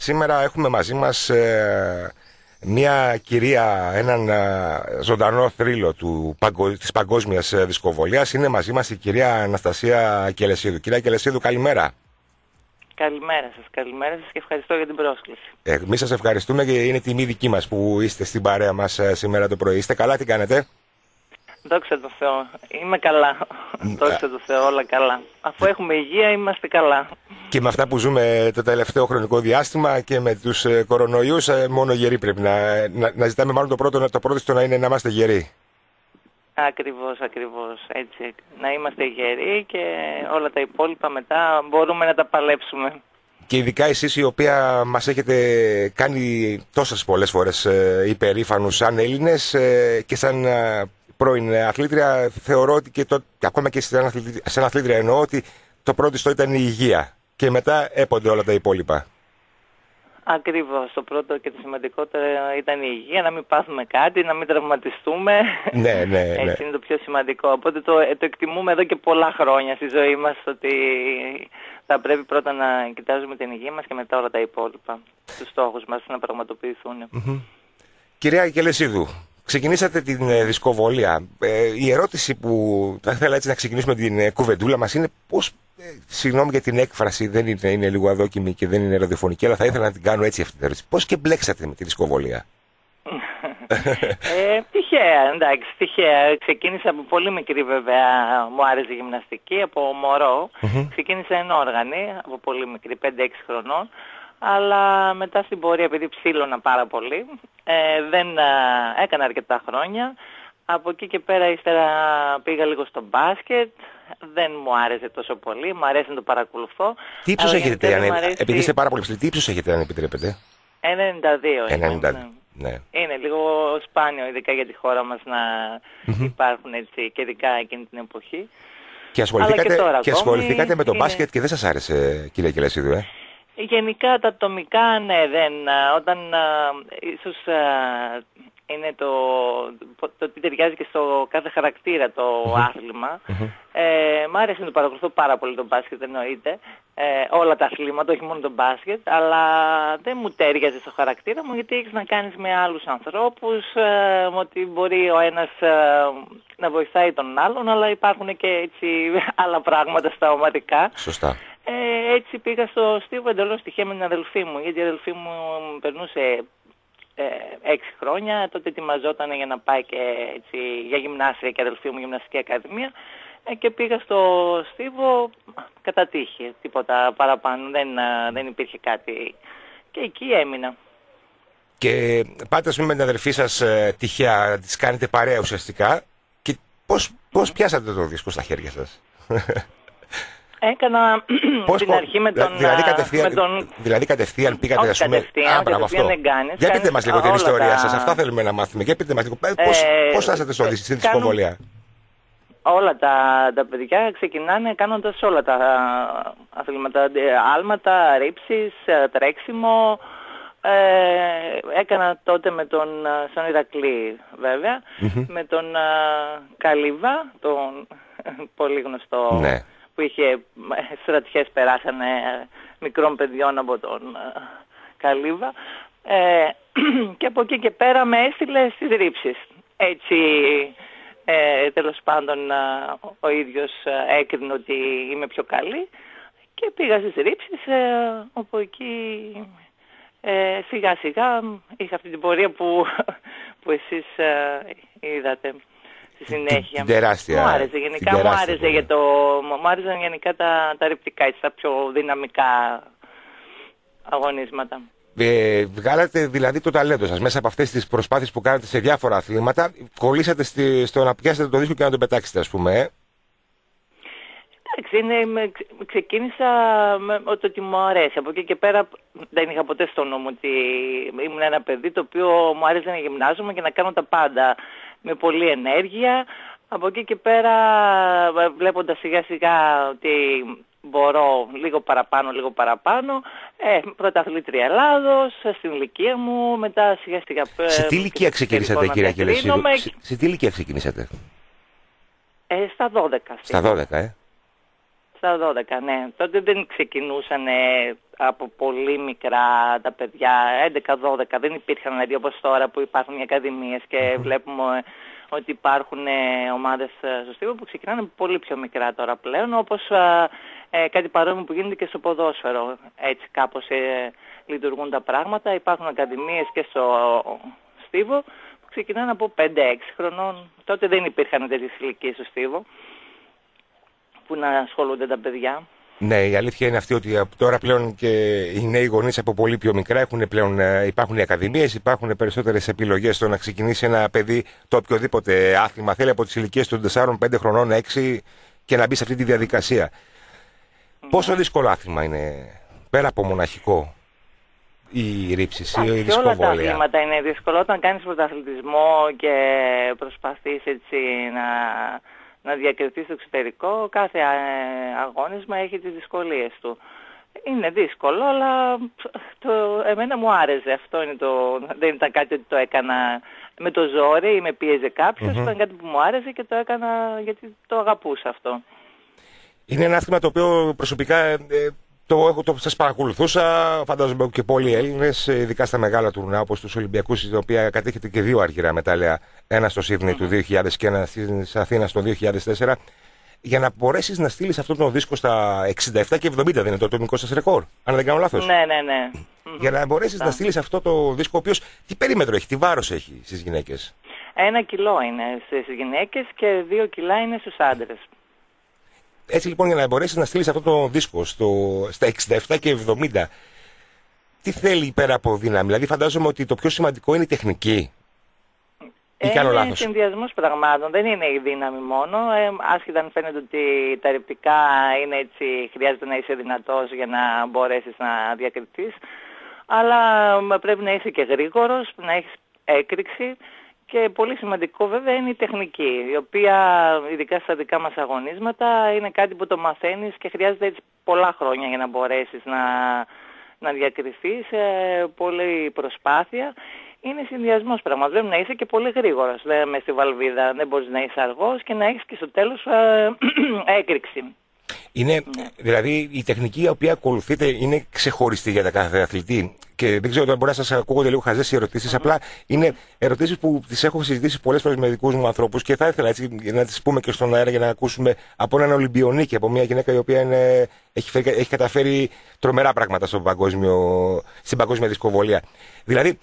Σήμερα έχουμε μαζί μας μια κυρία, έναν ζωντανό θρύλο της παγκόσμιας δισκοβολίας. Είναι μαζί μας η κυρία Αναστασία Κελεσίδου. Κυρία Κελεσίδου, καλημέρα. Καλημέρα σας και ευχαριστώ για την πρόσκληση. Εμείς σας ευχαριστούμε και είναι τιμή δική μας που είστε στην παρέα μας σήμερα το πρωί. Είστε καλά, τι κάνετε? Δόξα τω Θεώ. Είμαι καλά. Δόξα τω Θεώ, όλα καλά. Αφού έχουμε υγεία, είμαστε καλά. Και με αυτά που ζούμε το τελευταίο χρονικό διάστημα και με τους κορονοϊούς, μόνο γεροί πρέπει να ζητάμε. Μάλλον το πρώτο να είναι να είμαστε γεροί. Ακριβώς. Έτσι. Να είμαστε γεροί και όλα τα υπόλοιπα μετά μπορούμε να τα παλέψουμε. Και ειδικά εσείς, η οποία μας έχετε κάνει τόσες πολλές φορές υπερήφανους σαν Έλληνες και σαν πρώην αθλήτρια, θεωρώ ότι και ακόμα και σαν αθλήτρια εννοώ ότι το πρώτο στο ήταν η υγεία και μετά έπονται όλα τα υπόλοιπα. Ακριβώς. Το πρώτο και το σημαντικότερο ήταν η υγεία, να μην πάθουμε κάτι, να μην τραυματιστούμε. Ναι. Έτσι είναι το πιο σημαντικό. Οπότε το εκτιμούμε εδώ και πολλά χρόνια στη ζωή μας, ότι θα πρέπει πρώτα να κοιτάζουμε την υγεία μας και μετά όλα τα υπόλοιπα. Τους στόχους μας να πραγματοποιηθούν. Κυρία Κελεσίδου, ξεκινήσατε την δισκοβολία. Η ερώτηση που θα ήθελα έτσι να ξεκινήσουμε την κουβεντούλα μας είναι πώς, συγγνώμη για την έκφραση, δεν είναι λίγο αδόκιμη και δεν είναι ραδιοφωνική, αλλά θα ήθελα να την κάνω έτσι αυτή την ερώτηση. Πώς και μπλέξατε με τη δισκοβολία? Τυχαία. Ξεκίνησα από πολύ μικρή βέβαια, μου άρεσε η γυμναστική, από μωρό. Ξεκίνησα ενόργανη, από πολύ μικρή, 5-6 χρονών. Αλλά μετά στην πορεία, επειδή ψήλωνα πάρα πολύ, δεν έκανα αρκετά χρόνια. Από εκεί και πέρα ύστερα πήγα λίγο στο μπάσκετ. Δεν μου άρεσε τόσο πολύ, μου αρέσει να το παρακολουθώ. Τι ύψος έχετε, επειδή είστε πάρα πολύ ψηλοί, τι ύψος έχετε, αν επιτρέπετε? 92. Ναι. Είναι λίγο σπάνιο, ειδικά για τη χώρα μας, να υπάρχουν έτσι, και ειδικά εκείνη την εποχή. Και ασχοληθήκατε με το μπάσκετ και δεν σας άρεσε, κυρία Κελεσίδου, Γενικά τα ατομικά, ναι, όταν ίσως είναι το τι ταιριάζει και στο κάθε χαρακτήρα το άθλημα. Μ' άρεσε να το παρακολουθώ πάρα πολύ το μπάσκετ, εννοείται, όλα τα αθλήματα, όχι μόνο το μπάσκετ, αλλά δεν μου τέριαζε στο χαρακτήρα μου, γιατί έχεις να κάνεις με άλλους ανθρώπους, ότι μπορεί ο ένας να βοηθάει τον άλλον, αλλά υπάρχουν και έτσι άλλα πράγματα στα ομαδικά. Σωστά. Έτσι πήγα στο Στίβο εντελώς τυχαία με την αδελφή μου, γιατί η αδελφή μου περνούσε 6 χρόνια, τότε ετοιμαζόταν για να πάει και έτσι, για γυμνάσια, και αδελφή μου γυμναστική ακαδημία, και πήγα στο Στίβο κατά τύχη, τίποτα παραπάνω, δεν υπήρχε κάτι, και εκεί έμεινα. Και πάτε ας πούμε με την αδελφή σας τυχαία, τις κάνετε παρέα ουσιαστικά, και πώς πιάσατε το δίσκο στα χέρια σας? Έκανα την αρχή με τον... Δηλαδή κατευθείαν πήγατε, ας πούμε... κατευθείαν δεν κάνεις. Για πείτε μας λίγο την ιστορία σας, αυτά θέλουμε να μάθουμε. Για πείτε μας λίγο, πώς στάσατε στη δισκοβολία? Όλα τα παιδιά ξεκινάνε κάνοντας όλα τα αθλήματα, άλματα, ρήψεις, τρέξιμο. Έκανα τότε με τον στον Ηρακλή βέβαια, με τον Καλύβα, τον πολύ γνωστό... Ναι. Που είχε στρατιές, περάσανε μικρών παιδιών από τον Καλύβα, και από εκεί και πέρα με έστειλε στις ρήψεις. Έτσι τέλος πάντων ο ίδιος έκρινε ότι είμαι πιο καλή και πήγα στις ρήψεις, όπου εκεί σιγά σιγά είχα αυτή την πορεία που εσείς είδατε. Στη συνέχεια. Τεράστια. Μου άρεσε γενικά, μου άρεσαν γενικά τα ρηπτικά, έτσι, τα πιο δυναμικά αγωνίσματα. Βγάλατε δηλαδή το ταλέντο σας μέσα από αυτές τις προσπάθειες που κάνατε σε διάφορα αθλήματα, κολλήσατε στο να πιάσετε το δίσκο και να τον πετάξετε, ας πούμε. Εντάξει, ξεκίνησα με το ότι μου αρέσει. Από εκεί και πέρα δεν είχα ποτέ στο νου μου ότι ήμουν ένα παιδί το οποίο μου άρεσε να γυμνάζομαι και να κάνω τα πάντα με πολλή ενέργεια. Από εκεί και πέρα, βλέποντας σιγά σιγά ότι μπορώ λίγο παραπάνω, πρωταθλήτρια Ελλάδος, στην ηλικία μου, μετά σιγά σιγά... Σε τι ηλικία ξεκινήσατε, κυρία Κελεσίδου? Σε τι ηλικία ξεκινήσατε? Στα 12. Στα 12, στα 12, ναι. Τότε δεν ξεκινούσαν από πολύ μικρά τα παιδιά, 11-12, δεν υπήρχαν δηλαδή όπως τώρα που υπάρχουν οι ακαδημίες και βλέπουμε ότι υπάρχουν ομάδες στο Στίβο που ξεκινάνε πολύ πιο μικρά τώρα πλέον, όπως κάτι παρόμοιο που γίνεται και στο ποδόσφαιρο. Έτσι κάπως λειτουργούν τα πράγματα. Υπάρχουν ακαδημίες και στο Στίβο που ξεκινάνε από 5-6 χρονών. Τότε δεν υπήρχαν τέτοιες ηλικίες στο Στίβο που να ασχολούνται τα παιδιά. Ναι, η αλήθεια είναι αυτή ότι τώρα πλέον και οι νέοι γονείς από πολύ πιο μικρά υπάρχουν οι ακαδημίες, υπάρχουν περισσότερες επιλογές στο να ξεκινήσει ένα παιδί το οποιοδήποτε άθλημα θέλει από τις ηλικίες των 4-5 χρονών, 6 και να μπει σε αυτή τη διαδικασία. Πόσο δύσκολο άθλημα είναι, πέρα από μοναχικό, η ρήψη ή η δισκοβόλια? Όλα τα αθλήματα είναι δύσκολο. Όταν κάνεις πρωταθλητισμό και προσπαθείς έτσι να διακριθεί στο εξωτερικό, κάθε αγώνισμα έχει τις δυσκολίες του. Είναι δύσκολο, αλλά εμένα μου άρεσε. Αυτό είναι δεν ήταν κάτι ότι το έκανα με το ζόρι ή με πίεζε κάποιος. Ήταν κάτι που μου άρεσε και το έκανα γιατί το αγαπούσα αυτό. Είναι ένα άθλημα το οποίο προσωπικά σας παρακολουθούσα, φαντάζομαι και πολλοί Έλληνες, ειδικά στα μεγάλα τουρνά όπως τους Ολυμπιακούς, τα οποία κατέχετε και 2 αργυρά μετάλλια, ένα στο Σίδνεϊ του 2000 και ένα στις Αθήνας το 2004, για να μπορέσεις να στείλεις αυτόν τον δίσκο στα 67 και 70, δεν είναι το ατομικό σας ρεκόρ, αν δεν κάνω λάθος? Ναι. Για να μπορέσεις να στείλεις αυτό το δίσκο, ο οποίος τι περίμετρο έχει, τι βάρος έχει στις γυναίκες? 1 κιλό είναι στις γυναίκες και 2 κιλά είναι στους άντρες. Έτσι λοιπόν, για να μπορέσεις να στείλεις αυτό το δίσκο στα 67 και 70, τι θέλει πέρα από δύναμη? Δηλαδή φαντάζομαι ότι το πιο σημαντικό είναι η τεχνική. Ή κάνω λάθος? Είναι συνδυασμός πραγμάτων, δεν είναι η δύναμη μόνο. Άσχετα αν φαίνεται ότι τα ρηπτικά είναι έτσι, χρειάζεται να είσαι δυνατός για να μπορέσεις να διακριθείς. Αλλά πρέπει να είσαι και γρήγορος, να έχεις έκρηξη. Και πολύ σημαντικό βέβαια είναι η τεχνική, η οποία ειδικά στα δικά μας αγωνίσματα είναι κάτι που το μαθαίνεις και χρειάζεται έτσι πολλά χρόνια για να μπορέσεις να διακριθείς, πολλή προσπάθεια. Είναι συνδυασμός πράγματος, πρέπει να είσαι και πολύ γρήγορος, λέμε στη βαλβίδα, δεν μπορείς να είσαι αργός και να έχεις και στο τέλος έκρηξη. Είναι, δηλαδή η τεχνική η οποία ακολουθείτε είναι ξεχωριστή για τα κάθε αθλητή? Και δεν ξέρω αν μπορεί να σας ακούγονται λίγο χαζές οι ερωτήσεις, απλά είναι ερωτήσεις που τις έχω συζητήσει πολλές φορές με δικούς μου ανθρώπους και θα ήθελα έτσι να τις πούμε και στον αέρα για να ακούσουμε από έναν Ολυμπιονίκη, από μια γυναίκα η οποία έχει καταφέρει τρομερά πράγματα στην παγκόσμια δισκοβολία. Δηλαδή,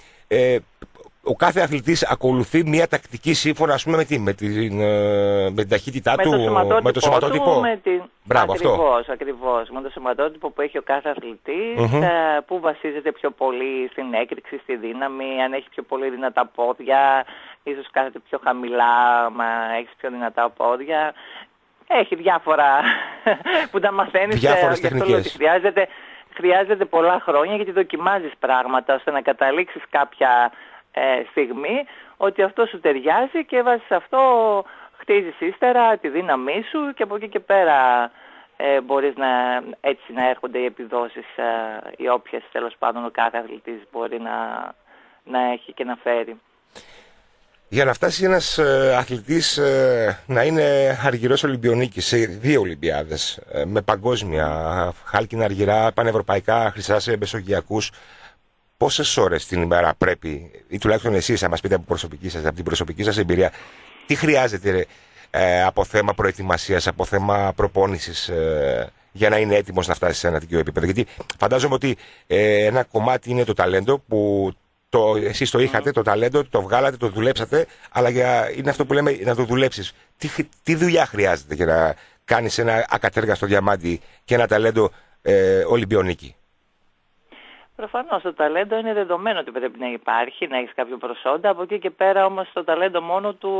ο κάθε αθλητής ακολουθεί μια τακτική σύμφωνα, ας πούμε, με την ταχύτητά του, με το σωματότυπο. Μπράβο, ακριβώς. Με το σωματότυπο που έχει ο κάθε αθλητής, που βασίζεται πιο πολύ στην έκρηξη, στη δύναμη, αν έχει πιο πολύ δυνατά πόδια, ίσως κάθεται πιο χαμηλά, μα έχεις πιο δυνατά πόδια. Έχει διάφορα που τα μαθαίνεις. Διάφορες τεχνικές. Χρειάζεται πολλά χρόνια γιατί δοκιμάζεις πράγματα ώστε να καταλήξεις κάποια στιγμή ότι αυτό σου ταιριάζει και βάζεις αυτό, χτίζεις ύστερα τη δύναμή σου και από εκεί και πέρα μπορείς έτσι να έρχονται οι επιδόσεις οι όποιες τέλος πάντων ο κάθε αθλητής μπορεί να έχει και να φέρει. Για να φτάσει ένας αθλητής να είναι αργυρός Ολυμπιονίκης σε 2 Ολυμπιάδες, με παγκόσμια, χάλκινα αργυρά, πανευρωπαϊκά, χρυσά σε μεσογειακούς, πόσες ώρες την ημέρα πρέπει, ή τουλάχιστον εσείς, αν μας πείτε από την προσωπική σας εμπειρία, τι χρειάζεται από θέμα προετοιμασίας, από θέμα προπόνησης, για να είναι έτοιμος να φτάσει σε ένα τέτοιο επίπεδο? Γιατί φαντάζομαι ότι ένα κομμάτι είναι το ταλέντο που εσείς το είχατε, το ταλέντο, το βγάλατε, το δουλέψατε, αλλά είναι αυτό που λέμε να το δουλέψεις. Τι δουλειά χρειάζεται για να κάνεις ένα ακατέργαστο διαμάντι και ένα ταλέντο Ολυμπιονίκη? Προφανώς το ταλέντο είναι δεδομένο ότι πρέπει να υπάρχει, να έχεις κάποιο προσόντα. Από εκεί και πέρα όμως το ταλέντο μόνο του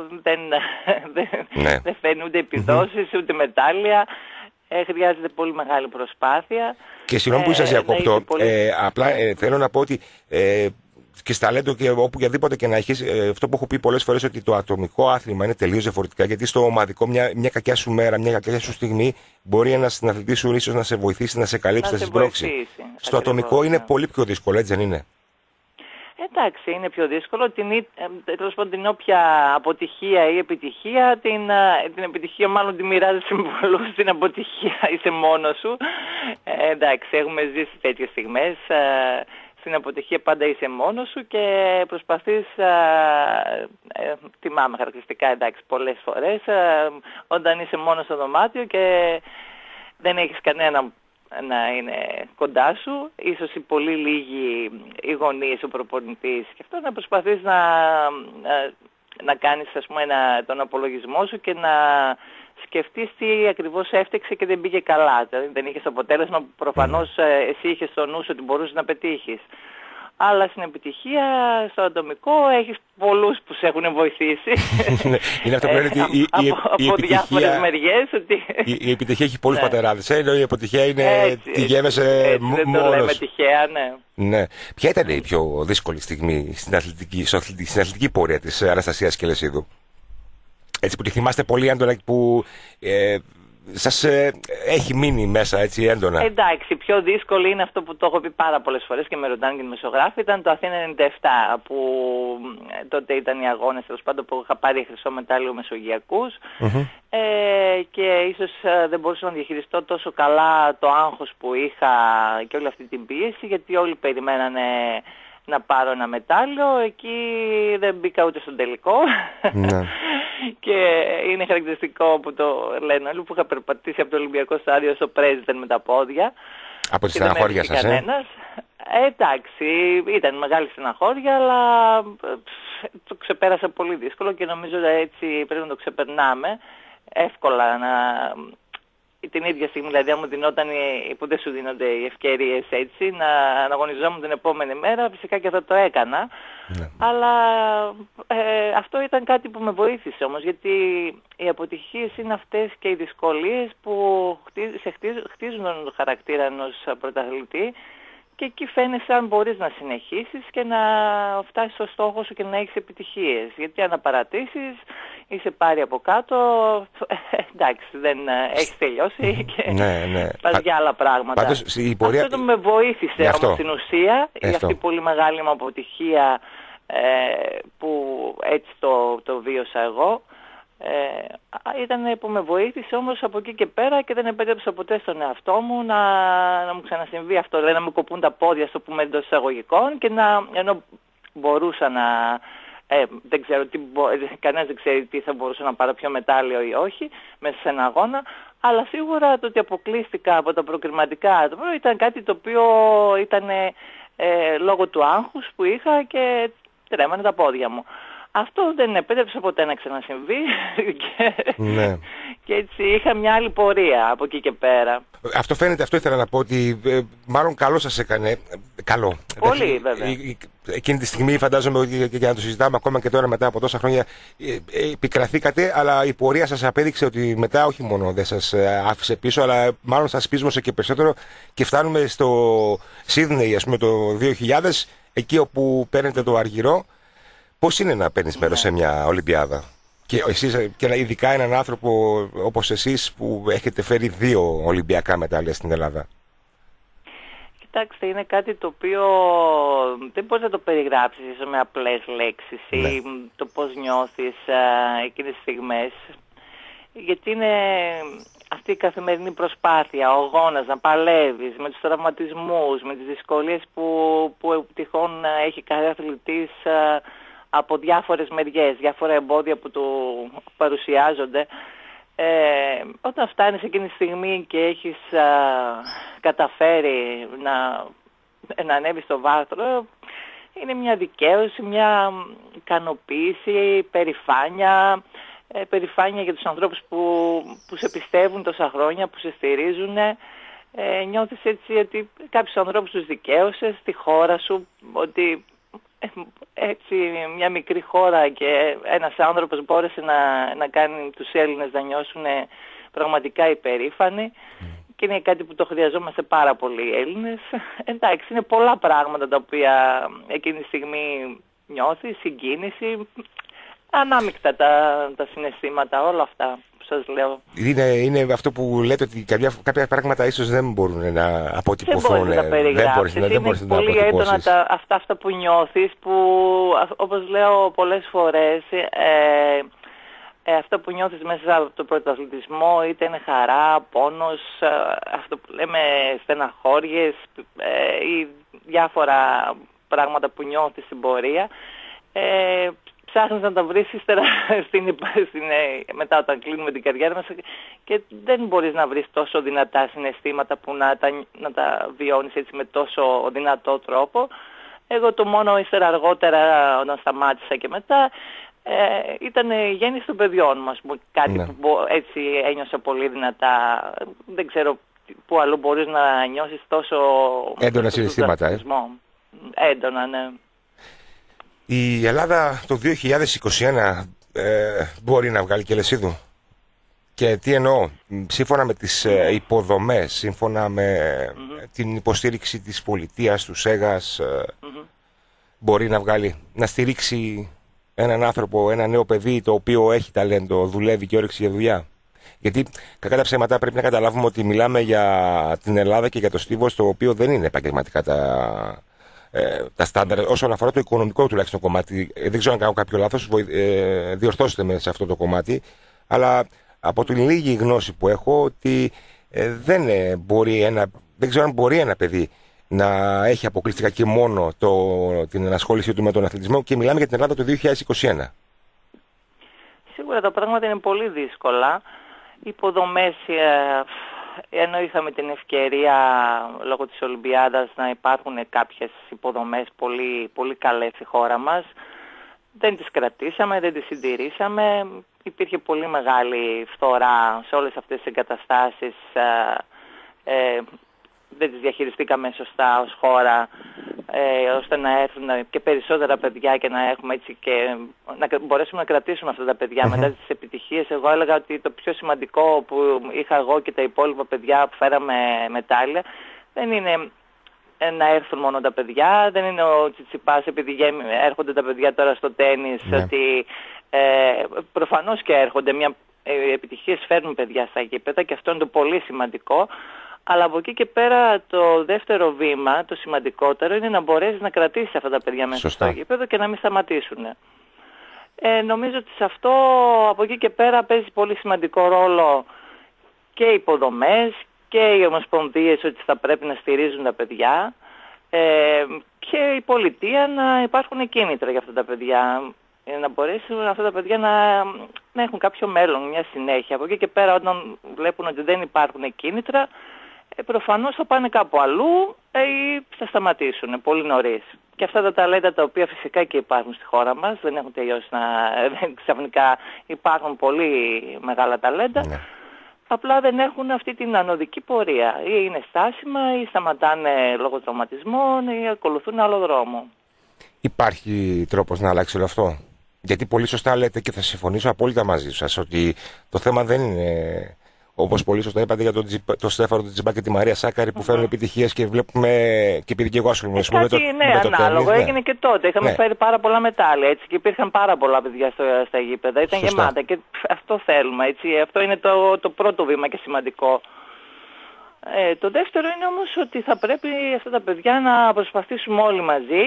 δεν φέρνει ούτε επιδόσεις, ούτε μετάλλια. Χρειάζεται πολύ μεγάλη προσπάθεια. Και συγγνώμη που σας διακόπτω, απλά θέλω να πω ότι και στα ταλέντο και οπουδήποτε και να έχεις, αυτό που έχω πει πολλές φορές, ότι το ατομικό άθλημα είναι τελείως διαφορετικά, γιατί στο ομαδικό μια κακιά σου μέρα, μια κακιά σου στιγμή μπορεί ένας αθλητής σου ίσως να σε βοηθήσει, να σε καλύψει, να σε σπρώξει. Στο ατομικό είναι πολύ πιο δύσκολο, έτσι δεν είναι? Εντάξει, είναι πιο δύσκολο. Τέλος πάντων, την όποια αποτυχία ή επιτυχία, την επιτυχία μάλλον τη μοιράζεσαι με πολλούς, την αποτυχία είσαι μόνος σου. Εντάξει, έχουμε ζήσει τέτοιες στιγμές. Στην αποτυχία πάντα είσαι μόνος σου και προσπαθείς, θυμάμαι χαρακτηριστικά, εντάξει, πολλές φορές, όταν είσαι μόνος στο δωμάτιο και δεν έχεις κανένα να είναι κοντά σου, ίσως οι πολύ λίγοι οι γονείς, ο προπονητής και αυτό, να προσπαθείς να κάνεις, ας πούμε, τον απολογισμό σου και να σκεφτείς τι ακριβώς έφτεξε και δεν πήγε καλά. Δηλαδή δεν είχες αποτέλεσμα που προφανώς εσύ είχες στο νου σου ότι μπορούσες να πετύχεις. Αλλά στην επιτυχία, στο ατομικό, έχεις πολλούς που σε έχουν βοηθήσει. Είναι αυτό που λένε ότι από διάφορες μεριές. Η επιτυχία έχει πολλούς πατεράδες, ενώ η αποτυχία είναι τη γέμεσαι μόνος. Δεν το λέμε τυχαία, ναι. Ναι. Ποια ήταν η πιο δύσκολη στιγμή στην αθλητική πορεία της Αναστασίας Κελεσίδου? Έτσι που τη θυμάστε πολύ έντονα, που σας έχει μείνει μέσα έτσι έντονα. Εντάξει, πιο δύσκολη είναι αυτό που το έχω πει πάρα πολλές φορές και με ρωτάνε και οι δημοσιογράφοι, ήταν το Αθήνα 97, που τότε ήταν οι αγώνες, τέλος πάντων, που είχα πάρει χρυσό μετάλλιο μεσογειακούς, και ίσως δεν μπορούσα να διαχειριστώ τόσο καλά το άγχος που είχα και όλη αυτή την πίεση, γιατί όλοι περιμένανε να πάρω ένα μετάλλιο. Εκεί δεν μπήκα ούτε στον τελικό. Ναι. Και είναι χαρακτηριστικό που το λένε όλοι, που είχα περπατήσει από το Ολυμπιακό στάδιο στο Πρέσβυτερ με τα πόδια. Από τη στεναχώρια σας, Εντάξει, ήταν μεγάλη στεναχώρια, αλλά το ξεπέρασα πολύ δύσκολο και νομίζω ότι έτσι πρέπει να το ξεπερνάμε εύκολα. Την ίδια στιγμή, δηλαδή, αν μου δινόταν, που δεν σου δίνονται οι ευκαιρίες έτσι, να αγωνιζόμουν την επόμενη μέρα, φυσικά και θα το έκανα. Ναι. Αλλά αυτό ήταν κάτι που με βοήθησε όμως, γιατί οι αποτυχίες είναι αυτές και οι δυσκολίες που χτίζουν τον χαρακτήρα ενός πρωταθλητή, και εκεί φαίνεσαι αν μπορείς να συνεχίσεις και να φτάσεις στο στόχο σου και να έχεις επιτυχίες. Γιατί αν παρατήσεις, είσαι πάρει από κάτω, εντάξει, δεν έχεις τελειώσει και πας για άλλα πράγματα. Πάντως, η πορεία... Αυτό με βοήθησε όμως στην ουσία, για αυτή η πολύ μεγάλη μου αποτυχία που έτσι το βίωσα εγώ. Ήταν που με βοήθησε όμως από εκεί και πέρα, και δεν επέτρεψα ποτέ στον εαυτό μου να μου ξανασυμβεί αυτό, δηλαδή να μου κοπούν τα πόδια, στο πούμε, εντός εισαγωγικών, και ενώ μπορούσα να δεν ξέρω κανένας δεν ξέρει τι θα μπορούσα να πάρω, πιο μετάλλιο ή όχι μέσα σε ένα αγώνα, αλλά σίγουρα το ότι αποκλείστηκα από τα προκριματικά ήταν κάτι το οποίο ήταν λόγω του άγχους που είχα και τρέμανε τα πόδια μου. Αυτό δεν επέτρεψε ποτέ να ξανασυμβεί και έτσι είχα μια άλλη πορεία από εκεί και πέρα. Αυτό φαίνεται, αυτό ήθελα να πω, ότι μάλλον καλό σας έκανε. Καλό. Πολύ, βέβαια. Εκείνη τη στιγμή φαντάζομαι ότι, για να το συζητάμε ακόμα και τώρα μετά από τόσα χρόνια, επικραθήκατε, αλλά η πορεία σας απέδειξε ότι μετά όχι μόνο δεν σας άφησε πίσω, αλλά μάλλον σας πείσμωσε και περισσότερο, και φτάνουμε στο Σίδνεϊ, ας πούμε, το 2000, εκεί όπου παίρνετε το αργυρό. Πώς είναι να παίρνεις μέρος σε μια Ολυμπιάδα, και εσείς, και ειδικά έναν άνθρωπο όπως εσείς που έχετε φέρει 2 Ολυμπιακά μετάλλια στην Ελλάδα? Κοιτάξτε, είναι κάτι το οποίο δεν μπορείς να το περιγράψεις με απλές λέξεις ή το πώς νιώθεις εκείνες τις στιγμές, γιατί είναι αυτή η καθημερινή προσπάθεια, ο αγώνας, να παλεύεις με τους τραυματισμούς, με τις δυσκολίες που τυχόν έχει κάθε αθλητής από διάφορες μεριές, διάφορα εμπόδια που του παρουσιάζονται. Όταν φτάνεις εκείνη τη στιγμή και έχεις καταφέρει να ανέβεις στο βάθρο, είναι μια δικαίωση, μια ικανοποίηση, περηφάνεια για τους ανθρώπους που σε πιστεύουν τόσα χρόνια, που σε στηρίζουν. Νιώθεις έτσι ότι κάποιους ανθρώπους τους δικαίωσες, τη χώρα σου, ότι έτσι μια μικρή χώρα και ένας άνθρωπος μπόρεσε να κάνει τους Έλληνες να νιώσουν πραγματικά υπερήφανοι, και είναι κάτι που το χρειαζόμαστε πάρα πολύ οι Έλληνες. Εντάξει, είναι πολλά πράγματα τα οποία εκείνη τη στιγμή νιώθεις, συγκίνηση, ανάμεικτα τα συναισθήματα, όλα αυτά. σας λέω. Είναι αυτό που λέτε ότι κάποια πράγματα ίσως δεν μπορούν να αποτυπωθούν. Δεν μπορείς να τα περιγράψεις. Είναι πολύ έντονα αυτά που νιώθεις, που όπως λέω πολλές φορές, αυτό που νιώθεις μέσα από τον πρωταθλητισμό, είτε είναι χαρά, πόνος, αυτό που λέμε στεναχώριες ή διάφορα πράγματα που νιώθεις στην πορεία, ψάχνεις να τα βρεις ύστερα μετά όταν κλείνουμε την καριέρα μας, και δεν μπορείς να βρεις τόσο δυνατά συναισθήματα που να τα βιώνεις έτσι με τόσο δυνατό τρόπο. Εγώ το μόνο ύστερα αργότερα, όταν σταμάτησα και μετά, ήταν η γέννηση των παιδιών μας. Κάτι που έτσι ένιωσα πολύ δυνατά. Δεν ξέρω πού αλλού μπορείς να νιώσεις τόσο έντονα συναισθήματα. Έντονα, ναι. Η Ελλάδα το 2021 μπορεί να βγάλει και λεσίδου. Και τι εννοώ, σύμφωνα με τις υποδομές, σύμφωνα με την υποστήριξη της πολιτείας, του ΣΕΓΑΣ, μπορεί να βγάλει, να στηρίξει έναν άνθρωπο, ένα νέο παιδί το οποίο έχει ταλέντο, δουλεύει και όρεξη για δουλειά. Γιατί κακά τα ψέματα πρέπει να καταλάβουμε ότι μιλάμε για την Ελλάδα και για το στίβο, το οποίο δεν είναι επαγγελματικά τα στάνταρ όσον αφορά το οικονομικό τουλάχιστον κομμάτι. Δεν ξέρω αν κάνω κάποιο λάθος, διορθώστε με σε αυτό το κομμάτι, αλλά από την λίγη γνώση που έχω, ότι δεν ξέρω αν μπορεί ένα παιδί να έχει αποκλειστικά και μόνο την ενασχόλησή του με τον αθλητισμό, και μιλάμε για την Ελλάδα το 2021. Σίγουρα τα πράγματα είναι πολύ δύσκολα. Οι υποδομές, ενώ είχαμε την ευκαιρία λόγω της Ολυμπιάδας να υπάρχουν κάποιες υποδομές πολύ, πολύ καλές στη χώρα μας, δεν τις κρατήσαμε, δεν τις συντηρήσαμε. Υπήρχε πολύ μεγάλη φθορά σε όλες αυτές τις εγκαταστάσεις. Δεν τις διαχειριστήκαμε σωστά ως χώρα, ώστε να έρθουν και περισσότερα παιδιά και να έχουμε έτσι και να μπορέσουμε να κρατήσουμε αυτά τα παιδιά μετά τις επιτυχίες. Εγώ έλεγα ότι το πιο σημαντικό που είχα εγώ και τα υπόλοιπα παιδιά που φέραμε μετάλλια δεν είναι να έρθουν μόνο τα παιδιά, δεν είναι ο Τσιτσιπάς επειδή έρχονται τα παιδιά τώρα στο τένις, ότι προφανώς και έρχονται, επιτυχίες φέρνουν παιδιά στα γήπεδα και αυτό είναι το πολύ σημαντικό. Αλλά από εκεί και πέρα το δεύτερο βήμα, το σημαντικότερο, είναι να μπορέσεις να κρατήσεις αυτά τα παιδιά μέσα στο γήπεδο και να μην σταματήσουν. Νομίζω ότι σε αυτό από εκεί και πέρα παίζει πολύ σημαντικό ρόλο και οι υποδομές και οι ομοσπονδίες, ότι θα πρέπει να στηρίζουν τα παιδιά, και η πολιτεία να υπάρχουν κίνητρα για αυτά τα παιδιά, να μπορέσουν αυτά τα παιδιά να έχουν κάποιο μέλλον, μια συνέχεια. Από εκεί και πέρα όταν βλέπουν ότι δεν υπάρχουν κίνητρα, προφανώς θα πάνε κάπου αλλού ή θα σταματήσουν πολύ νωρίς. Και αυτά τα ταλέντα τα οποία φυσικά και υπάρχουν στη χώρα μας, δεν έχουν τελειώσει ξαφνικά υπάρχουν πολύ μεγάλα ταλέντα, απλά δεν έχουν αυτή την ανωδική πορεία. Ή είναι στάσιμα ή σταματάνε λόγω τραυματισμών ή ακολουθούν άλλο δρόμο. Υπάρχει τρόπος να αλλάξει όλο αυτό? Γιατί πολύ σωστά λέτε και θα συμφωνήσω απόλυτα μαζί σας ότι το θέμα δεν είναι, όπως πολύ σωστά είπατε, για τον Στέφανο τον Τζιμπά και τη Μαρία Σάκαρη που φέρνουν επιτυχίες και βλέπουμε, και επειδή και εγώ ασχολούμαι με το ανάλογο τένις, έγινε και τότε. Είχαμε φέρει πάρα πολλά μετάλλια έτσι, και υπήρχαν πάρα πολλά παιδιά στα γήπεδα. Ήταν γεμάτα και αυτό θέλουμε. Έτσι. Αυτό είναι το πρώτο βήμα και σημαντικό. Το δεύτερο είναι όμως ότι θα πρέπει αυτά τα παιδιά να προσπαθήσουμε όλοι μαζί,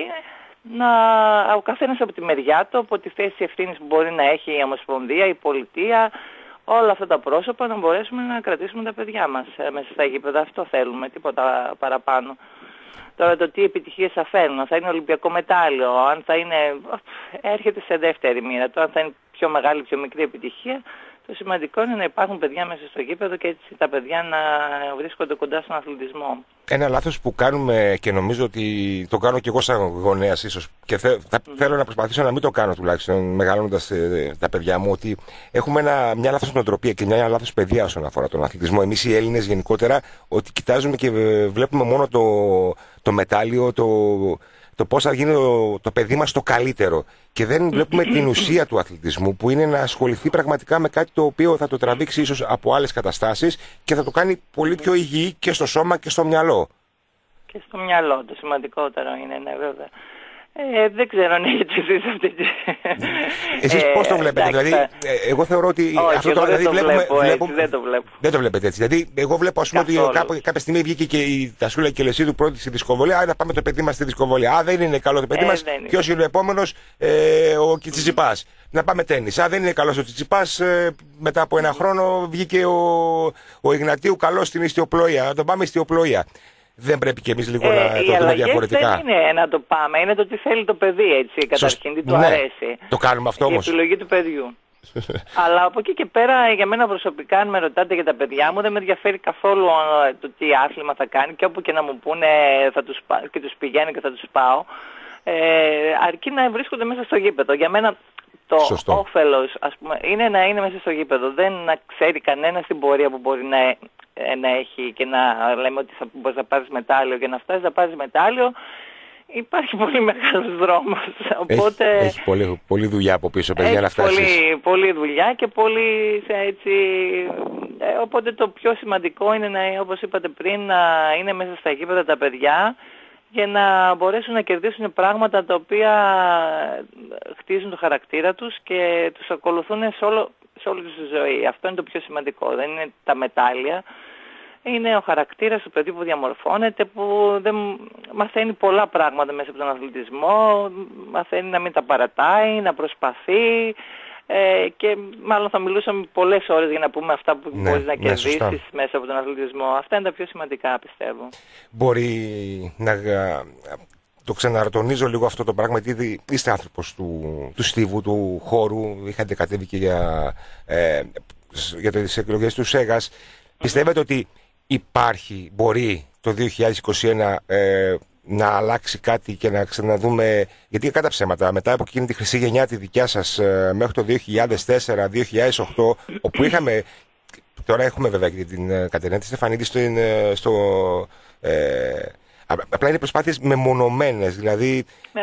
ο καθένας από τη μεριά του, από τη θέση ευθύνης που μπορεί να έχει η Ομοσπονδία, η Πολιτεία, όλα αυτά τα πρόσωπα, να μπορέσουμε να κρατήσουμε τα παιδιά μας μέσα στα γήπεδα. Αυτό θέλουμε, τίποτα παραπάνω. Τώρα το τι επιτυχίες θα φέρουν, αν θα είναι Ολυμπιακό μετάλλιο, αν θα είναι, έρχεται σε δεύτερη μοίρα. Τώρα αν θα είναι πιο μεγάλη, πιο μικρή επιτυχία, το σημαντικό είναι να υπάρχουν παιδιά μέσα στο γήπεδο και έτσι τα παιδιά να βρίσκονται κοντά στον αθλητισμό. Ένα λάθος που κάνουμε, και νομίζω ότι το κάνω και εγώ σαν γονέας ίσως, και θέλω να προσπαθήσω να μην το κάνω τουλάχιστον μεγαλώνοντας τα παιδιά μου, ότι έχουμε μια λάθος νοοτροπία και μια λάθος παιδεία όσον αφορά τον αθλητισμό. Εμείς οι Έλληνες γενικότερα, ότι κοιτάζουμε και βλέπουμε μόνο το μετάλλιο, το πώς θα γίνει το παιδί μας το καλύτερο. Και δεν βλέπουμε την ουσία του αθλητισμού, που είναι να ασχοληθεί πραγματικά με κάτι το οποίο θα το τραβήξει ίσως από άλλες καταστάσεις και θα το κάνει πολύ πιο υγιή και στο σώμα και στο μυαλό. Και στο μυαλό, το σημαντικότερο είναι, ναι, βέβαια. Δεν ξέρω αν έχετε εσείς αυτή τη... Εσείς πώς το βλέπετε? Δηλαδή, εγώ θεωρώ ότι όχι, αυτό τώρα δηλαδή δεν το βλέπω. Δεν το βλέπετε έτσι. Δηλαδή, εγώ βλέπω ας πούμε ότι κάποια στιγμή βγήκε και η Τασούλα Κελεσίδου πρώτη στη δισκοβολία. Να πάμε το παιδί μας στη δισκοβολία. Δεν είναι καλό το παιδί μας. Ποιος είναι ο επόμενος? Ο Τσιτσιπάς. Να πάμε τένις. Δεν είναι καλός ο Τσιτσιπάς. Μετά από ένα χρόνο βγήκε ο Ιγνατίου καλός στην ιστιοπλοεία. Να τον πάμε ιστιοπλοεία. Δεν πρέπει και εμείς λίγο να το δούμε διαφορετικά? Δεν είναι να το πάμε, είναι το τι θέλει το παιδί, έτσι, καταρχήν, τι του αρέσει. Το κάνουμε αυτό όμως. Η επιλογή του παιδιού. Αλλά από εκεί και πέρα, για μένα προσωπικά, αν με ρωτάτε για τα παιδιά μου, δεν με ενδιαφέρει καθόλου το τι άθλημα θα κάνει, και όπου και να μου πούνε και τους πηγαίνω και θα τους πάω, αρκεί να βρίσκονται μέσα στο γήπεδο. Για μένα το όφελος, ας πούμε, είναι να είναι μέσα στο γήπεδο. Δεν να ξέρει κανένα την πορεία που μπορεί να έχει και να λέμε ότι μπορείς να πάρεις μετάλλιο, και να φτάσεις να πάρεις μετάλλιο. Υπάρχει πολύ μεγάλος δρόμος. Οπότε έχει πολλή δουλειά από πίσω, παιδιά, να φτάσεις. Πολλή δουλειά και πολύ έτσι. Οπότε το πιο σημαντικό είναι, όπως είπατε πριν, να είναι μέσα στα γήπεδα τα παιδιά, για να μπορέσουν να κερδίσουν πράγματα τα οποία χτίζουν το χαρακτήρα τους και τους ακολουθούν σε όλη τη ζωή. Αυτό είναι το πιο σημαντικό. Δεν είναι τα μετάλλια. Είναι ο χαρακτήρας του παιδιού που διαμορφώνεται, που δεν μαθαίνει πολλά πράγματα μέσα από τον αθλητισμό, μαθαίνει να μην τα παρατάει, να προσπαθεί, και μάλλον θα μιλούσαμε πολλές ώρες για να πούμε αυτά που μπορείς να κερδίσεις μέσα από τον αθλητισμό. Αυτά είναι τα πιο σημαντικά, πιστεύω. Μπορεί να το ξαναρτονίζω λίγο αυτό το πράγμα, γιατί είστε άνθρωπος του στίβου, του χώρου, είχατε κατέβει και για τις εκλογές του ΣΕΓΑΣ. Πιστεύετε ότι μπορεί το 2021 να αλλάξει κάτι και να ξαναδούμε, γιατί κατά ψέματα μετά από εκείνη τη χρυσή γενιά τη δικιά σας μέχρι το 2004-2008, όπου είχαμε, τώρα έχουμε βέβαια και την Κατερίνα τη Στεφανίδη απλά είναι προσπάθειες μεμονωμένες, δηλαδή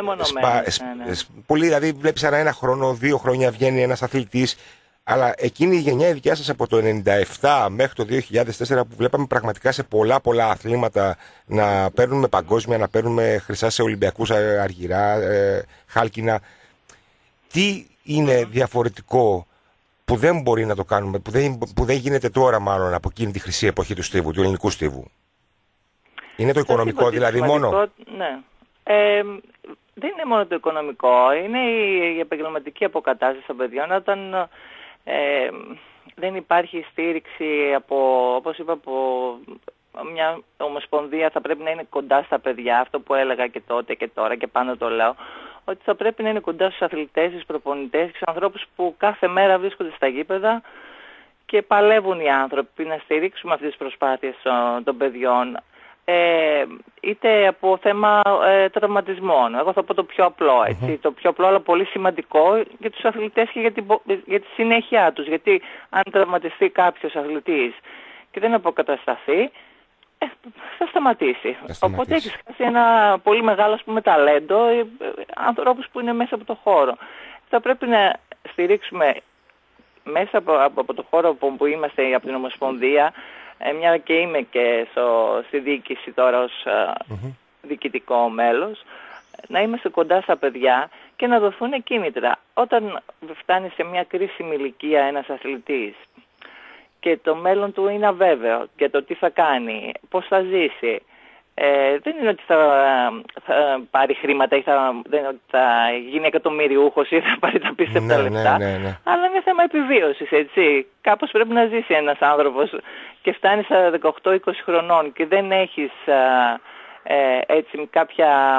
πολύ, δηλαδή βλέπεις ανά ένα χρόνο, 2 χρόνια βγαίνει ένας αθλητής. Αλλά εκείνη η γενιά η δικιά σας από το 1997 μέχρι το 2004, που βλέπαμε πραγματικά σε πολλά αθλήματα να παίρνουμε παγκόσμια, να παίρνουμε χρυσά σε Ολυμπιακούς αργυρά, χάλκινα. Τι είναι διαφορετικό που δεν μπορεί να το κάνουμε, που δεν γίνεται τώρα μάλλον από εκείνη τη χρυσή εποχή του στίβου, του ελληνικού στίβου? Είναι το οικονομικό δηλαδή μόνο? Ναι. Δεν είναι μόνο το οικονομικό, είναι η επαγγελματική αποκατάσταση των παιδιών. Όταν δεν υπάρχει στήριξη όπως είπα, από μια ομοσπονδία, θα πρέπει να είναι κοντά στα παιδιά. Αυτό που έλεγα και τότε και τώρα και πάνω το λέω, ότι θα πρέπει να είναι κοντά στους αθλητές, στους προπονητές και στους ανθρώπους που κάθε μέρα βρίσκονται στα γήπεδα και παλεύουν οι άνθρωποι, να στηρίξουμε αυτές τις προσπάθειες των παιδιών. Είτε από θέμα τραυματισμών. Εγώ θα πω το πιο απλό, έτσι. Το πιο απλό αλλά πολύ σημαντικό για τους αθλητές και για τη συνέχεια τους. Γιατί αν τραυματιστεί κάποιος αθλητής και δεν αποκατασταθεί, θα σταματήσει. Οπότε έχεις χάσει ένα πολύ μεγάλο, ας πούμε, ταλέντο, ανθρώπους που είναι μέσα από το χώρο. Θα πρέπει να στηρίξουμε μέσα από το χώρο που είμαστε, από την Ομοσπονδία, μια και είμαι και στη διοίκηση τώρα ως διοικητικό μέλος, να είμαστε κοντά στα παιδιά και να δοθούν κίνητρα. Όταν φτάνει σε μια κρίσιμη ηλικία ένας αθλητής και το μέλλον του είναι αβέβαιο και το τι θα κάνει, πώς θα ζήσει, δεν είναι ότι θα πάρει χρήματα ή δεν είναι ότι θα γίνει εκατομμυριούχος ή θα πάρει τα πίστευτα λεφτά, αλλά είναι θέμα επιβίωσης, έτσι. Κάπως πρέπει να ζήσει ένας άνθρωπος, και φτάνει στα 18-20 χρονών και δεν έχεις έτσι κάποια...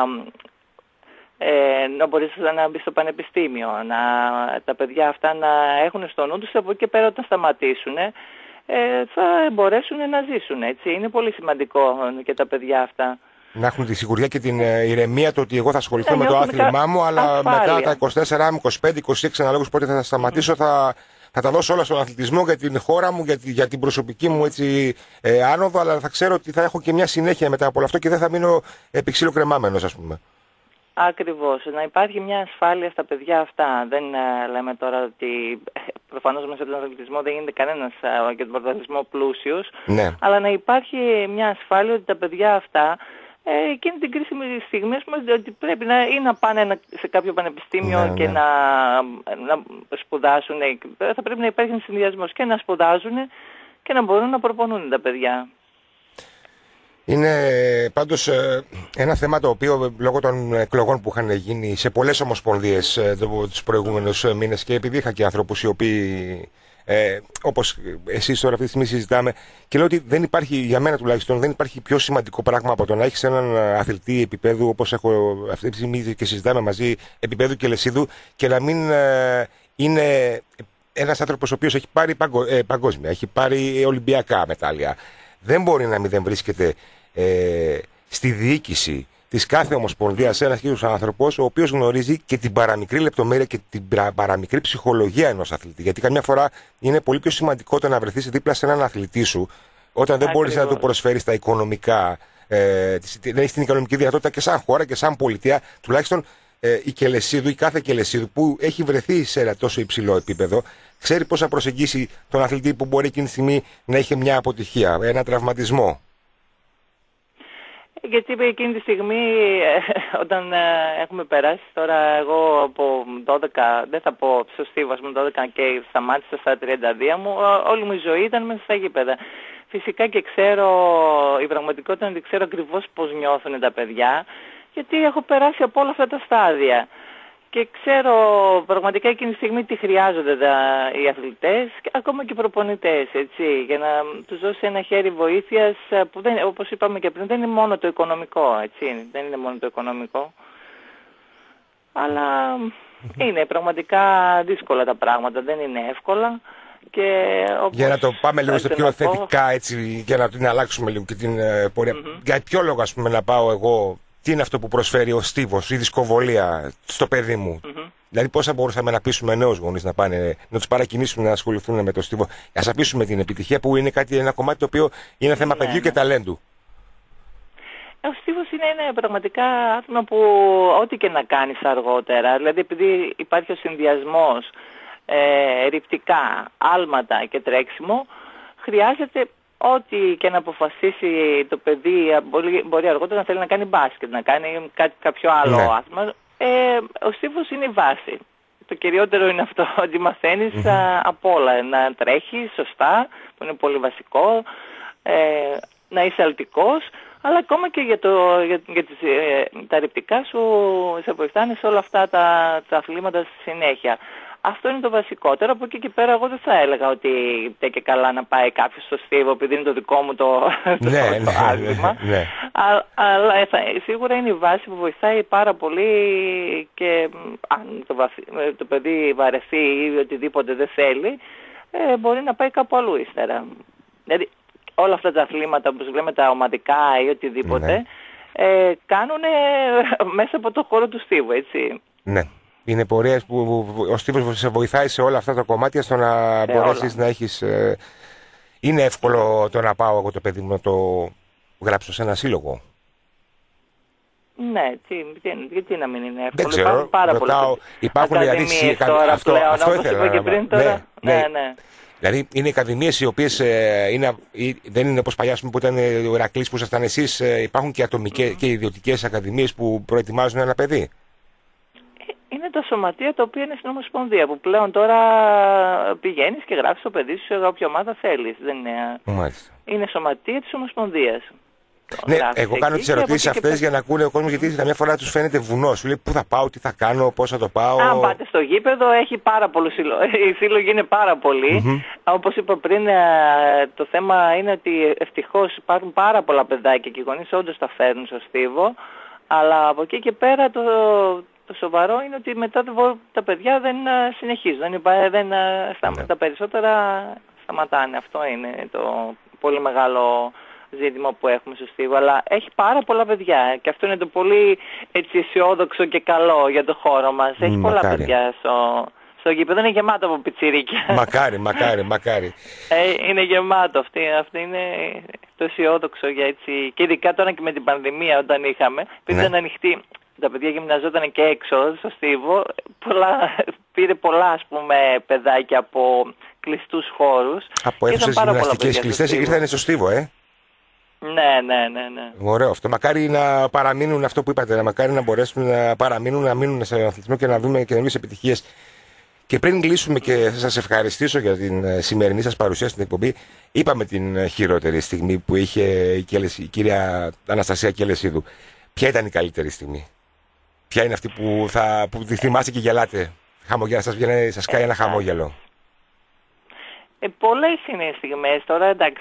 να μπορείς να μπεις στο πανεπιστήμιο, τα παιδιά αυτά να έχουν στο νου τους, από εκεί και πέρα όταν σταματήσουν θα μπορέσουν να ζήσουν, έτσι. Είναι πολύ σημαντικό και τα παιδιά αυτά να έχουν τη σιγουριά και την ηρεμία το ότι εγώ θα ασχοληθώ με το άθλημά μου, αλλά ασφάλεια. Μετά τα 24, 25, 26 αναλόγως πότε θα σταματήσω, θα τα δώσω όλα στον αθλητισμό, για την χώρα μου, για την προσωπική μου έτσι, άνοδο, αλλά θα ξέρω ότι θα έχω και μια συνέχεια μετά από όλο αυτό και δεν θα μείνω επί ξύλο κρεμάμενος, ας πούμε. Ακριβώς. Να υπάρχει μια ασφάλεια στα παιδιά αυτά. Δεν λέμε τώρα ότι προφανώς μέσα από τον αθλητισμό δεν γίνεται κανένας για τον πρωταθλητισμό πλούσιος, αλλά να υπάρχει μια ασφάλεια ότι τα παιδιά αυτά εκείνη την κρίσιμη στιγμή, ότι πρέπει να πάνε σε κάποιο πανεπιστήμιο και να σπουδάσουν. Θα πρέπει να υπάρχει συνδυασμός και να σπουδάζουν και να μπορούν να προπονούν τα παιδιά. Είναι πάντως ένα θέμα το οποίο λόγω των εκλογών που είχαν γίνει σε πολλές ομοσπονδίες τους προηγούμενους μήνες, και επειδή είχα και ανθρώπους οι οποίοι όπως εσείς τώρα αυτή τη στιγμή συζητάμε, και λέω ότι δεν υπάρχει, για μένα τουλάχιστον, δεν υπάρχει πιο σημαντικό πράγμα από το να έχεις έναν αθλητή επίπεδου, όπως έχω αυτή τη στιγμή και συζητάμε μαζί, επίπεδου Κελεσίδου, και να μην είναι ένας άνθρωπος ο οποίος έχει πάρει παγκόσμια, έχει πάρει ολυμπιακά μετάλλια. Δεν μπορεί να μην δεν βρίσκεται στη διοίκηση της κάθε ομοσπονδίας ένας κύριος άνθρωπος ο οποίος γνωρίζει και την παραμικρή λεπτομέρεια και την παραμικρή ψυχολογία ενός αθλητή. Γιατί καμιά φορά είναι πολύ πιο σημαντικό το να βρεθείς δίπλα σε έναν αθλητή σου όταν δεν μπορείς να του προσφέρεις τα οικονομικά, δεν έχεις την οικονομική δυνατότητα και σαν χώρα και σαν πολιτεία, τουλάχιστον η Κελεσίδου, η κάθε Κελεσίδου που έχει βρεθεί σε ένα τόσο υψηλό επίπεδο, ξέρει πώς να προσεγγίσει τον αθλητή που μπορεί εκείνη τη στιγμή να είχε μια αποτυχία, ένα τραυματισμό. Γιατί εκείνη τη στιγμή, όταν έχουμε περάσει τώρα, εγώ από 12, δεν θα πω στο Στίβο, 12 και σταμάτησα στα 32 μου, όλη μου η ζωή ήταν μέσα στα γήπεδα. Φυσικά και ξέρω, η πραγματικότητα είναι ότι ξέρω ακριβώς πώς νιώθουν τα παιδιά, γιατί έχω περάσει από όλα αυτά τα στάδια. Και ξέρω πραγματικά εκείνη τη στιγμή τι χρειάζονται οι αθλητές και ακόμα και οι προπονητές, έτσι, για να τους δώσει ένα χέρι βοήθειας που δεν, όπως είπαμε και πριν, δεν είναι μόνο το οικονομικό, έτσι, δεν είναι μόνο το οικονομικό. Αλλά είναι πραγματικά δύσκολα τα πράγματα, δεν είναι εύκολα. Και για να το πάμε λίγο σε πιο θετικά, έτσι, για να την αλλάξουμε λίγο και την πορεία. Για ποιο λόγο, ας πούμε, να πάω εγώ, τι είναι αυτό που προσφέρει ο στίβος, η δισκοβολία στο παιδί μου. Δηλαδή, πώς θα μπορούσαμε να πείσουμε νέους γονείς να πάνε, να τους παρακινήσουμε να ασχοληθούν με το στίβο, να αφήσουμε την επιτυχία που είναι ένα κομμάτι το οποίο είναι θέμα παιδιού και ταλέντου. Ο στίβος είναι πραγματικά άθλημα που ό,τι και να κάνεις αργότερα, δηλαδή επειδή υπάρχει ο συνδυασμός ρηπτικά, άλματα και τρέξιμο, χρειάζεται ό,τι και να αποφασίσει το παιδί, μπορεί αργότερα να θέλει να κάνει μπάσκετ, να κάνει κάποιο άλλο άθλημα. Ο στίβος είναι η βάση. Το κυριότερο είναι αυτό, ότι μαθαίνεις από όλα. Να τρέχεις σωστά, που είναι πολύ βασικό, να είσαι αλτικός, αλλά ακόμα και για τα ρηπτικά σου σε βοηθάνε σε όλα αυτά τα αθλήματα στη συνέχεια. Αυτό είναι το βασικότερο. Από εκεί και πέρα εγώ δεν θα έλεγα ότι δεν και καλά να πάει κάποιος στο στίβο επειδή είναι το δικό μου το άθλημα. Αλλά σίγουρα είναι η βάση που βοηθάει πάρα πολύ και αν το παιδί βαρεθεί ή οτιδήποτε δεν θέλει, μπορεί να πάει κάπου αλλού ύστερα. Δηλαδή όλα αυτά τα αθλήματα που λέμε τα ομαδικά ή οτιδήποτε κάνουν μέσα από το χώρο του στίβου, έτσι. Ναι. Είναι πορείες που ο στίβος σε βοηθάει σε όλα αυτά τα κομμάτια στο να μπορέσεις να έχεις... Είναι εύκολο το να πάω εγώ το παιδί μου να το γράψω σε ένα σύλλογο. Ναι, γιατί να μην είναι εύκολο. Δεν ξέρω, υπάρχουν ακαδημίες τώρα πλέον, όπως είπα και πριν τώρα. Ναι. Δηλαδή είναι ακαδημίες οι οποίες δεν είναι όπως παλιά που ήταν ο Ηρακλής που ήσασταν εσείς, υπάρχουν και ατομικές και ιδιωτικές ακαδημίες που προετοιμάζουν ένα παιδί. Είναι τα σωματεία τα οποία είναι στην Ομοσπονδία, που πλέον τώρα πηγαίνεις και γράφεις το παιδί σου σε όποια ομάδα θέλεις. Δεν είναι... είναι σωματεία της Ομοσπονδίας. Ναι, εγώ κάνω τις ερωτήσεις αυτές για να ακούνε ο κόσμος, γιατί καμιά φορά τους φαίνεται βουνό. Σου λέει πού θα πάω, τι θα κάνω, πώς θα το πάω. Αν πάτε στο γήπεδο έχει πάρα πολλούς οι σύλλογοι είναι πάρα πολλοί. Όπως είπα πριν, το θέμα είναι ότι ευτυχώς υπάρχουν πάρα πολλά παιδάκια και οι γονείς όντως τα φέρνουν στο στίβο. Αλλά από εκεί και πέρα το σοβαρό είναι ότι μετά τα παιδιά δεν συνεχίζουν, τα περισσότερα σταματάνε. Αυτό είναι το πολύ μεγάλο ζήτημα που έχουμε στο στίβο, αλλά έχει πάρα πολλά παιδιά και αυτό είναι το πολύ έτσι αισιόδοξο και καλό για το χώρο μας. Έχει πολλά παιδιά στο γήπεδο, είναι γεμάτο από πιτσιρίκια. Μακάρι. Είναι γεμάτο, αυτή είναι το αισιόδοξο για έτσι, και ειδικά τώρα και με την πανδημία όταν είχαμε, επειδή ήταν ανοιχτή. Τα παιδιά γυμναζόταν και έξω στο στίβο, πήρε πολλά ας πούμε παιδάκια από κλειστούς χώρους. Από αίθουσες γυμναστικές κλειστές ήρθανε στο στίβο, Ναι. Ωραίο αυτό. Μακάρι να παραμείνουν αυτό που είπατε. Μακάρι να μπορέσουν να παραμείνουν, να μείνουν σε αθλητισμό και να δούμε καινούριες επιτυχίες. Και πριν κλείσουμε και σας ευχαριστήσω για την σημερινή σας παρουσία στην εκπομπή, είπαμε την χειρότερη στιγμή που είχε η κυρία Αναστασία Κελεσίδου. Ποια ήταν η καλύτερη στιγμή? Ποια είναι αυτή που τη θυμάστε και γελάτε? Σας κάει ένα χαμόγελο. Πολλές είναι οι στιγμές. Τώρα εντάξει,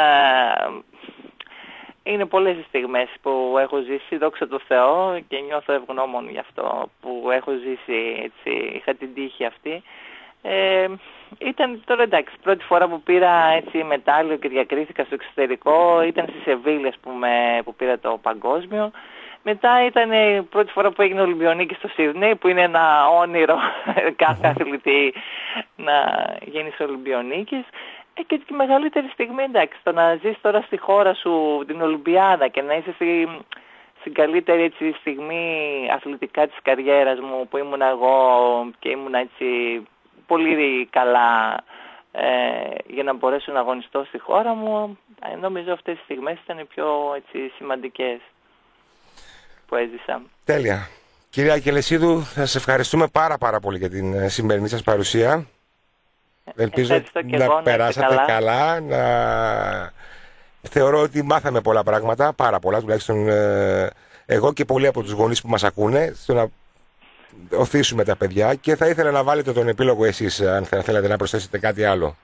είναι πολλές οι στιγμές που έχω ζήσει, δόξα τω Θεώ, και νιώθω ευγνώμων γι' αυτό που έχω ζήσει, έτσι, είχα την τύχη αυτή. Ήταν τώρα εντάξει, πρώτη φορά που πήρα έτσι μετάλλιο και διακρίθηκα στο εξωτερικό, ήταν στη Σεβίλη, ας πούμε, που πήρα το παγκόσμιο. Μετά ήταν η πρώτη φορά που έγινε Ολυμπιονίκη στο Σίδνεϊ, που είναι ένα όνειρο κάθε αθλητή να γίνει Ολυμπιονίκης. Και τη μεγαλύτερη στιγμή, εντάξει, το να ζεις τώρα στη χώρα σου την Ολυμπιάδα και να είσαι στην καλύτερη έτσι, στιγμή αθλητικά της καριέρας μου, που ήμουν εγώ και ήμουν έτσι πολύ καλά για να μπορέσω να αγωνιστώ στη χώρα μου, νομίζω αυτές τις στιγμές ήταν οι πιο έτσι, σημαντικές που έζησα. Τέλεια. Κυρία Κελεσίδου, θα σας ευχαριστούμε πάρα πολύ για την σημερινή σας παρουσία. Ελπίζω να περάσατε καλά. Θεωρώ ότι μάθαμε πολλά πράγματα, πάρα πολλά, τουλάχιστον εγώ και πολλοί από τους γονείς που μας ακούνε, στο να οθήσουμε τα παιδιά, και θα ήθελα να βάλετε τον επίλογο εσείς, αν θέλετε να προσθέσετε κάτι άλλο.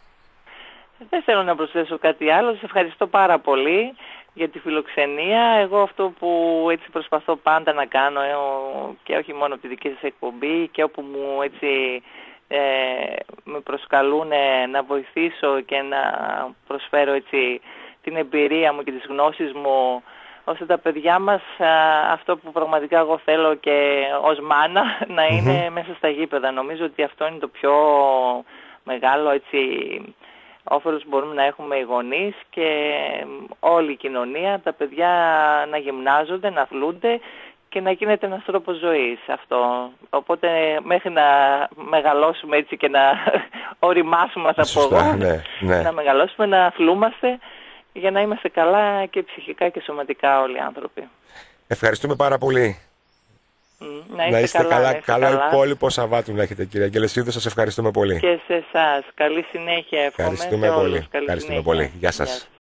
Δεν θέλω να προσθέσω κάτι άλλο. Σας ευχαριστώ πάρα πολύ για τη φιλοξενία. Εγώ αυτό που έτσι προσπαθώ πάντα να κάνω, και όχι μόνο από τη δική σας εκπομπή, και όπου μου έτσι με προσκαλούν να βοηθήσω και να προσφέρω έτσι την εμπειρία μου και τις γνώσεις μου, ώστε τα παιδιά μας, αυτό που πραγματικά εγώ θέλω και ως μάνα, να είναι μέσα στα γήπεδα. Νομίζω ότι αυτό είναι το πιο μεγάλο έτσι όφελος που μπορούμε να έχουμε οι γονείς και όλη η κοινωνία, τα παιδιά να γυμνάζονται, να αθλούνται και να γίνεται ένας τρόπος ζωής αυτό. Οπότε μέχρι να μεγαλώσουμε έτσι και να οριμάσουμε, θα πω εγώ, να μεγαλώσουμε, να αθλούμαστε για να είμαστε καλά και ψυχικά και σωματικά όλοι οι άνθρωποι. Ευχαριστούμε πάρα πολύ. Να είστε καλά. Καλό υπόλοιπο Σαββάτου να έχετε, κυρία Κελεσίδου. Σας ευχαριστούμε πολύ. Και σε εσάς. Καλή συνέχεια. Ευχαριστούμε πολύ. Γεια σας.